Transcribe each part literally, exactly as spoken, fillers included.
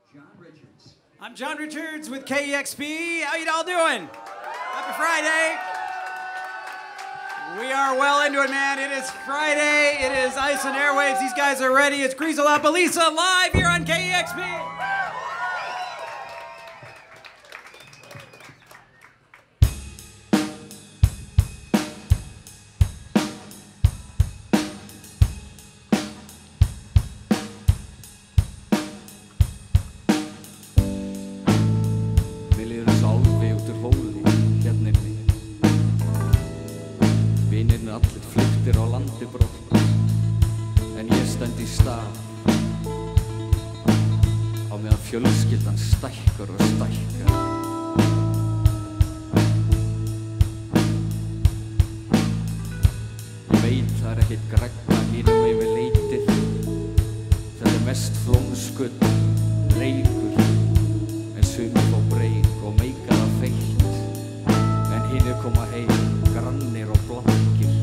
John Richards. I'm John Richards with K E X P. How you all doing? Happy Friday. We are well into it, man. It is Friday. It is Ice and Airwaves. These guys are ready. It's Greasel Apalisa live here on K E X P. Allir flyktir á landi brott, en ég stend í stað á meðan fjölskyldan stækkar og stækkar. Ég veit það er ekkert græna hinum yfir leitið. Þetta er mest flónskull, reykur, en sumir fá breyk og meika það feitt, en hinir koma heim grannir og blankir.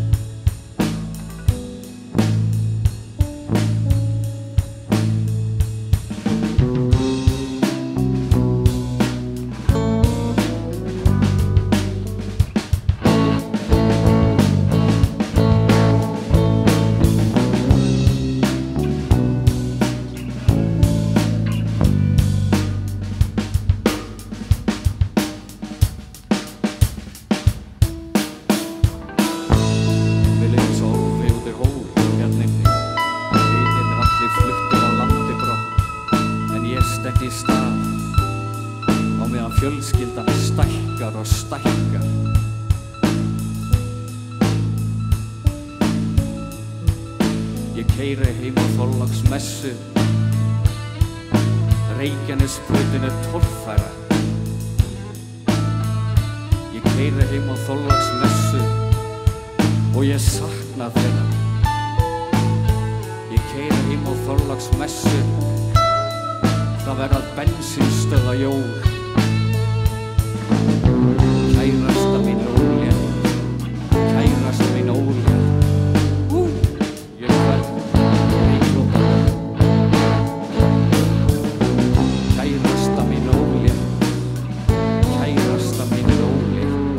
Fjölskyldan stækkar og stækkar. Ég keyri heim á Þorláksmessu, Reykjanesbrautin er torfæra. Ég keyri heim á Þorláksmessu og ég sakna þeirra. Ég keyri heim á Þorláksmessu, það verða bensínstöð á jól. Kærasta mín ólétt, kærasta mín ólétt, uh, ég verð reykjóta. Kærasta mín ólétt, kærasta mín ólétt.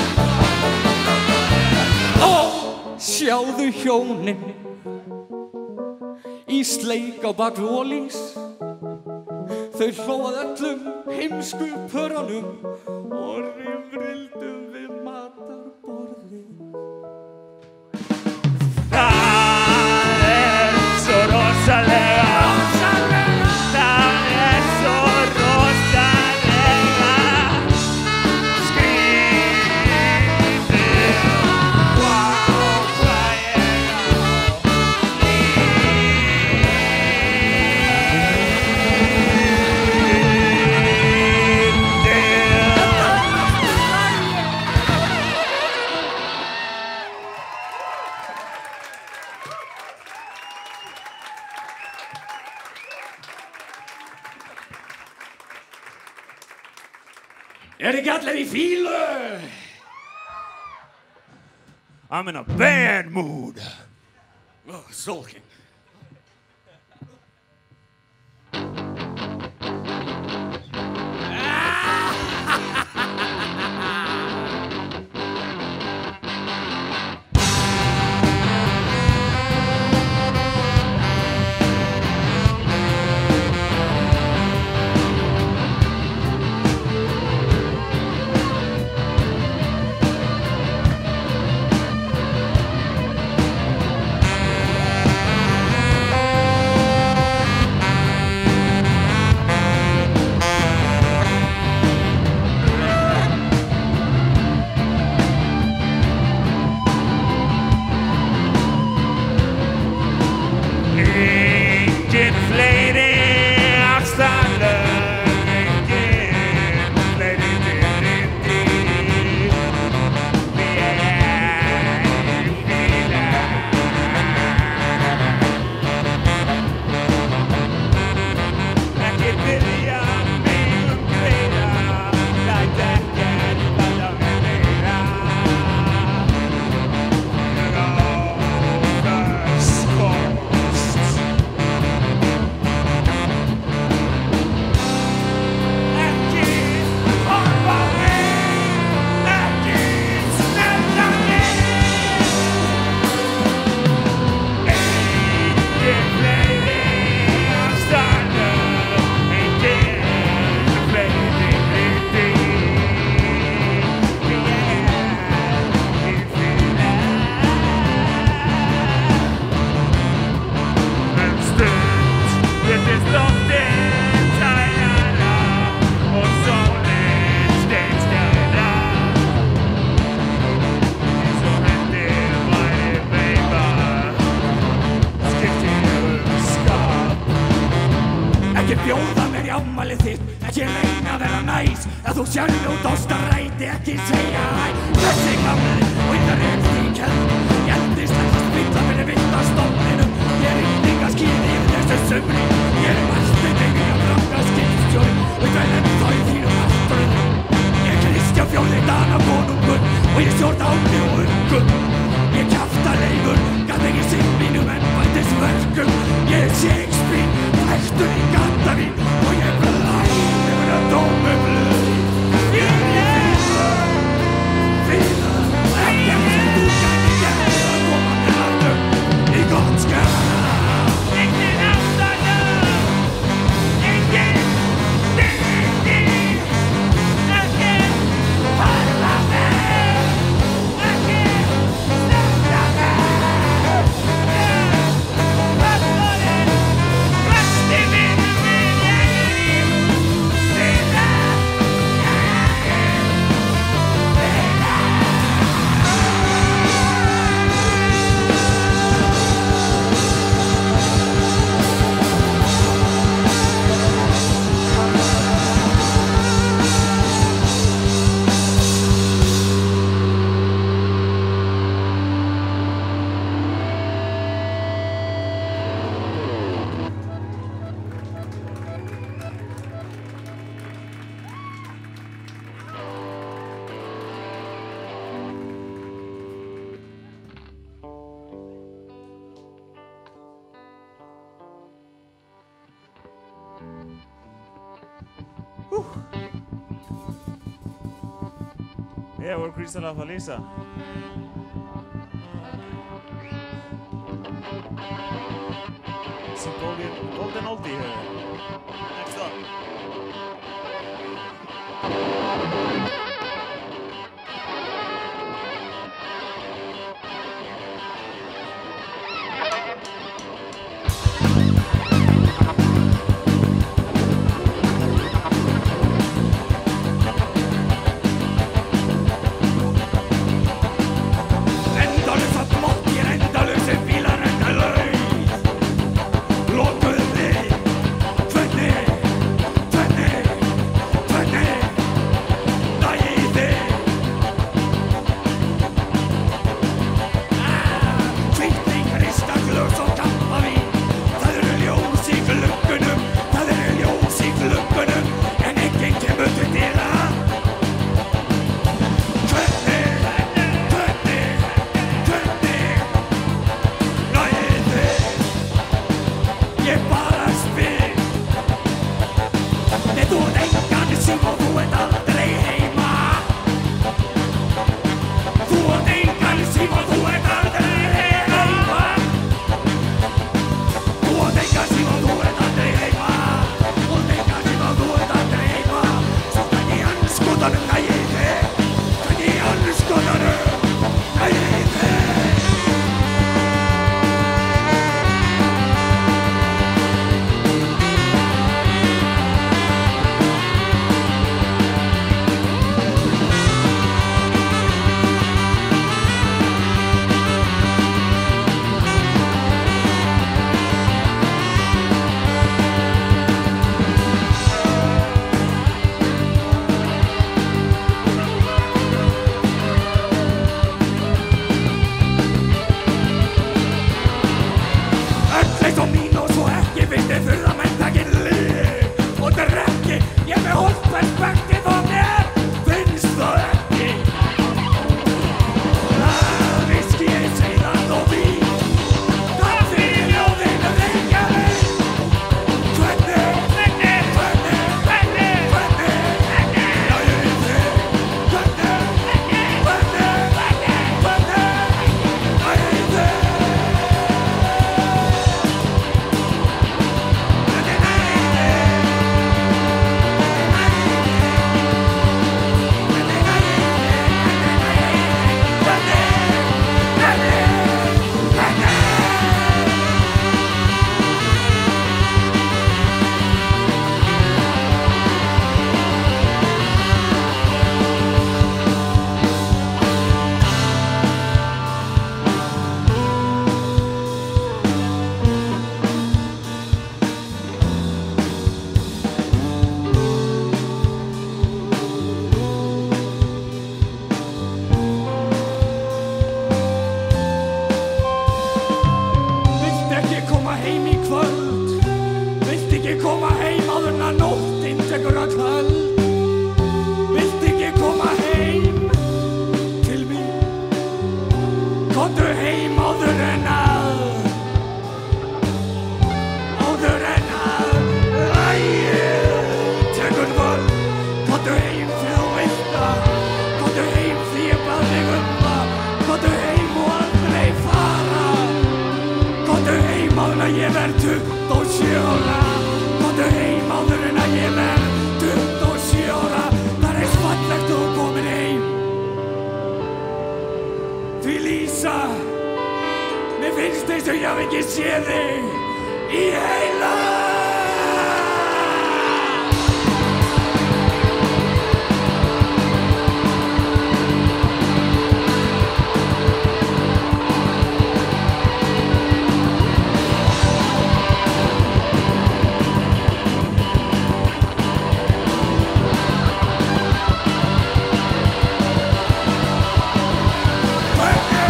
Sjáðu hjónin, í sleik á bak við ólís. Þau hlóað öllum heimsku pörunum og rifrildum við matarborðið. Það er svo rosalega, rosalega. Það er svo rosalega skrítið. Vá, hvað ég á Er ekki allir í fílu? I'm in a bad mood. Oh, sulking. Engin fleiri ástæður, engin fleiri tilindi. Ég fíla. Ekki byrja mig um greiða, læt ekkert láta mig meira. Ég á þess kost. Ekki horfa á mig, ekki snerta mig. Engin fleiri ástæður, engin fleiri tilindi. Ég fíla. En stund virtist loftið tæra og sólin steinstæra. Eins og hendur væri veifa, skipti um skap. Ekki bjóða mér í afmælið þitt, ekki reyna að vera næs. Ef þú sérð út á stræti, ekki segja hæ. Þessi gamli og ykkar reyndst í keld. Ég endist ekki spilla fyrir vindastofninum. Ég er ynninga skýði yfir þessu sumri. Ég er alltaf neyfi að franga skipstjóri og ég dvel enn þá í þínum afturinn. Ég er Kristján fjórði Dana konungur og ég stjórna áni og ungum. Ég kjafta leifur, gat ekki sinn mínum embættisverkum. Ég er Shakespeare, hættur í Gandavík og ég blæð yfir að dómu blöð. Ég er fíla, ekkert sem þú gæti gert að koma mér aftur í gott skap. Engin ástæður, engin tilindi. Ekki horfa á mig, ekki snerta mig. Völlurinn, besti vinur minn, ég fíla. Yeah, we're Crystal of Alisa. Some golden, golden oldie here. Next up.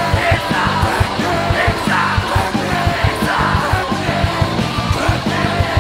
Hey!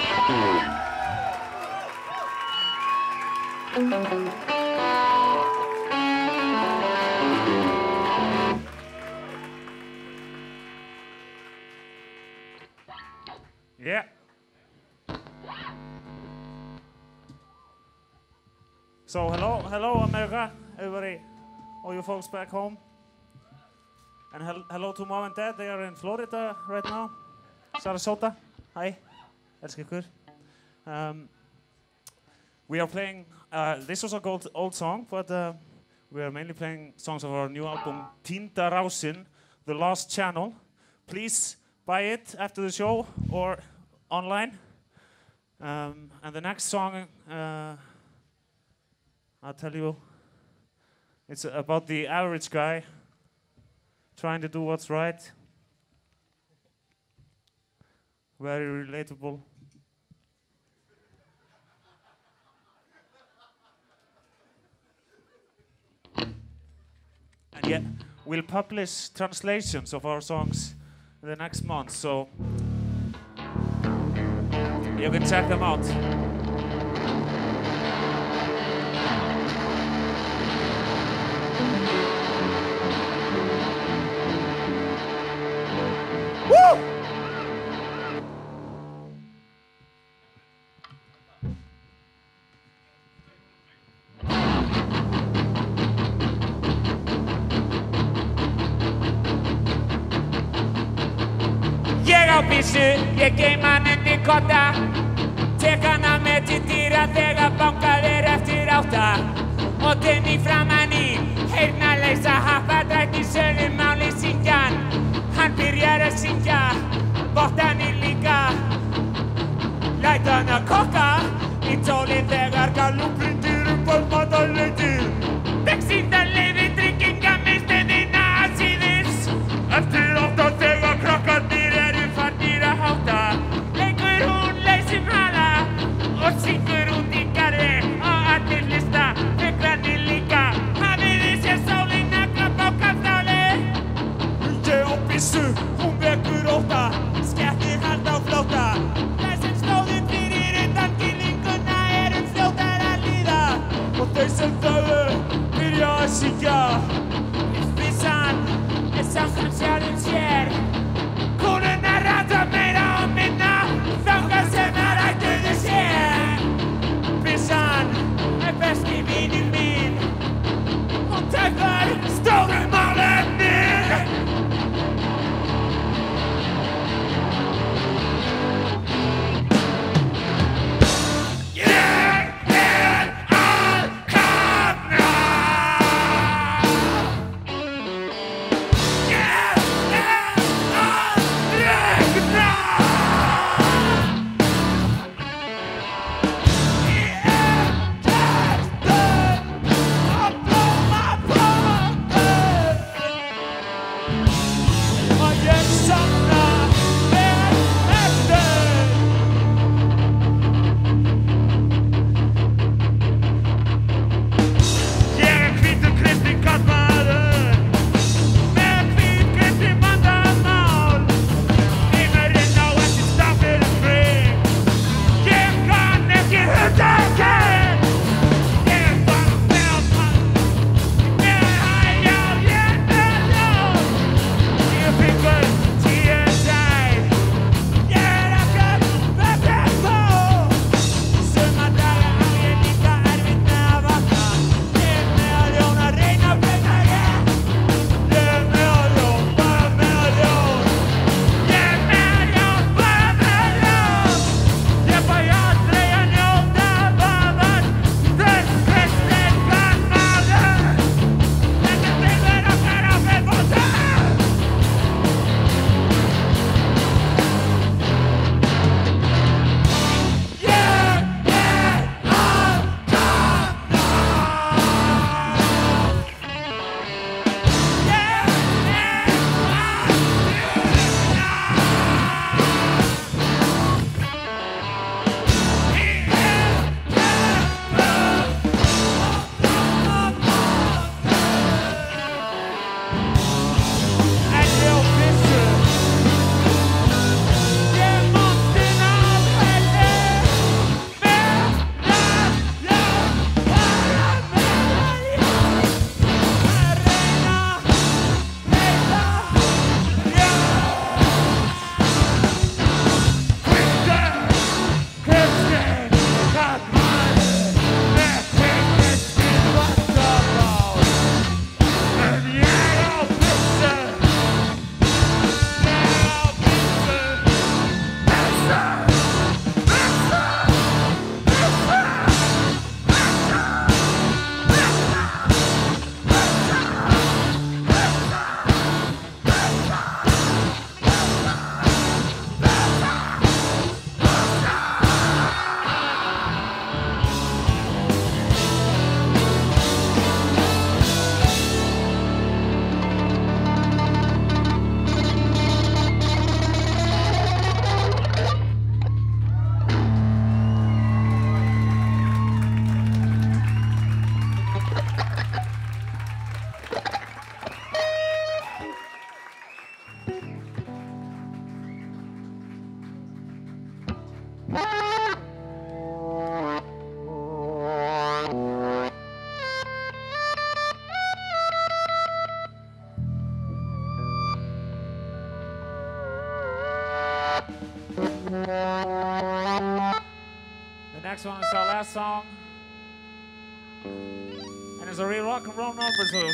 Yeah. So hello, hello America, everybody, all you folks back home. And hel hello to mom and dad, they are in Florida right now. Sarasota, hi, elska ykkur. Um, we are playing, uh, this was a old, old song, but uh, we are mainly playing songs of our new album, Týnda Rásin, The Lost Channel. Please buy it after the show or online. Um, and the next song, uh, I'll tell you, it's about the average guy trying to do what's right. Very relatable. And yeah, we'll publish translations of our songs in the next month, so you can check them out. Woo! Ég á byssu, ég geym hann undir kodda. Tek hana með til dýra þegar bankað er eftir átta. Og þinn í framan í, heyrnarleysa happadrætti sölum máli syngjan. Hann byrjar að syngja, bottaninn líka. Læt hann að kokka í tólið þegar galúpinn dýrum bólmatarleitir. Bexíndarleiði tryggingamiðstöðina síðis. Eftir átta þegar krakkarnir eru farnir að hátta. Leikur hún leysum hana og syngur út í garði og allir hlusta, fuglarnir líka. Hafið þið séð sólina klappa á kaftáli? Ég á byssu, hún vekur ótta. Skettir halda á flótta. Þær sem stóðu fyrir utan girðinguna eru fljótar að líða. Og þau sem þögðu The next one is our last song. And it's a real rock and roll number, so.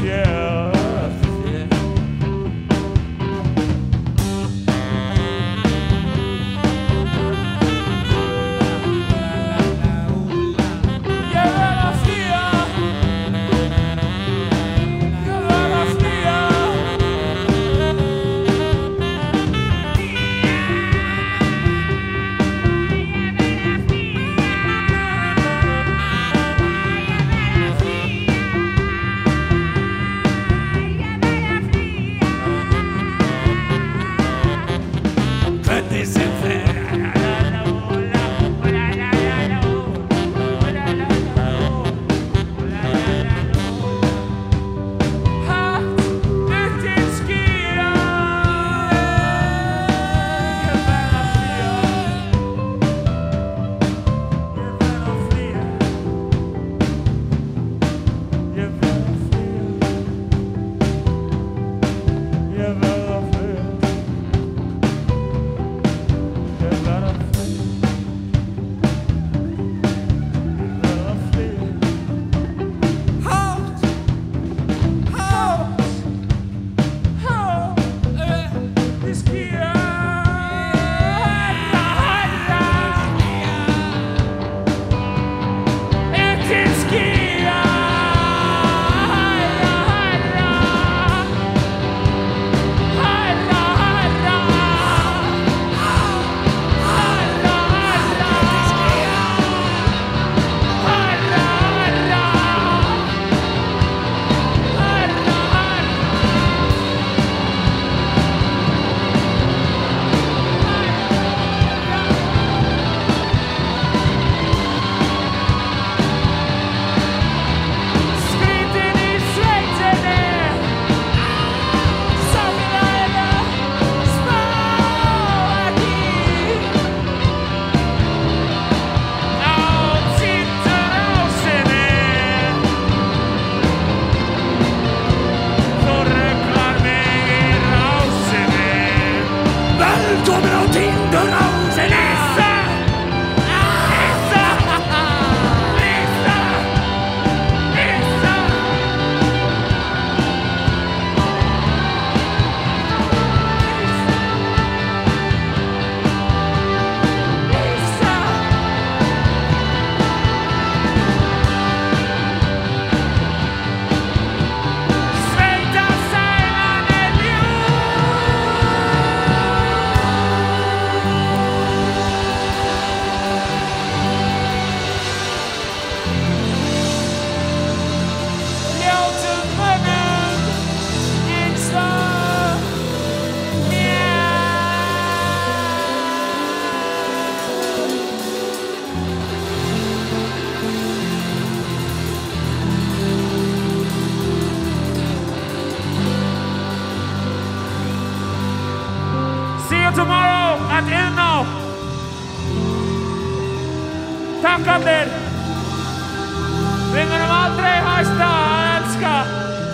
fjör, fjör. Jag vill flyga. Jag vill flyga. Hvernig sem fer. Tomorrow at Inno. Tack Ander. Vi kommer aldrig hasta, älska.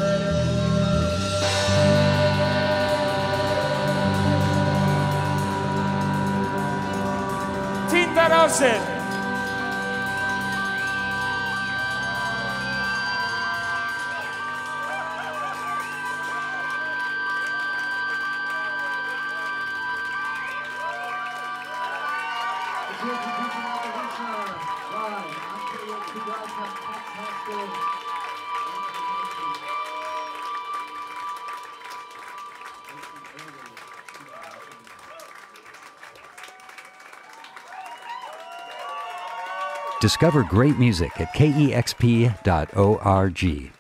Titta av sig. Discover great music at K E X P dot org.